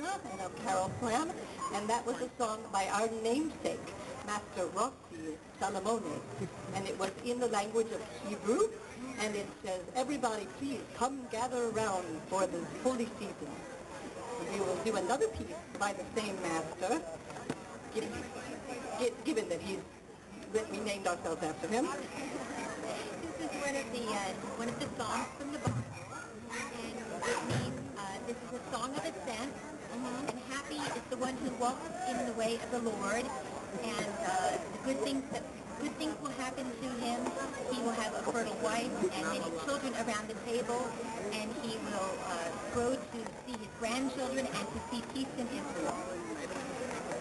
and of Carol Slam, and that was a song by our namesake, Master Rossi Salomone, and it was in the language of Hebrew, and it says, "Everybody please come gather around for the holy season." We will do another piece by the same master, given that we named ourselves after him. This is one of the songs from the Bible, and it means this is a song of ascent, and happy is the one who walks in the way of the Lord, and the good things will happen to him. He will have a fertile wife and many children around the table, and he will grow to see his grandchildren and to see peace in Israel.